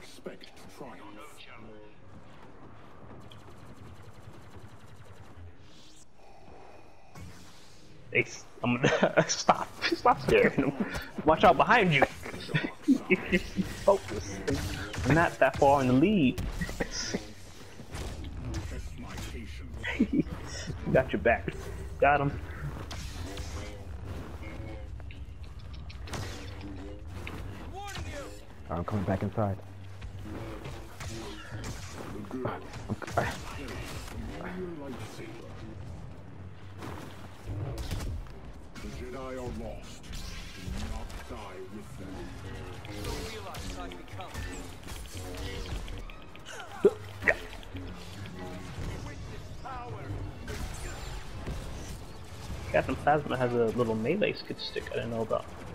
expect triumph. I'm gonna stop scaring him. Watch out behind you. Focus. I'm not that far in the lead. Got your back. Got him. I'm coming back inside. The Jedi are lost. Do not die with them. Don't realize I've become. Captain Plasma has a little melee skid stick I didn't know about.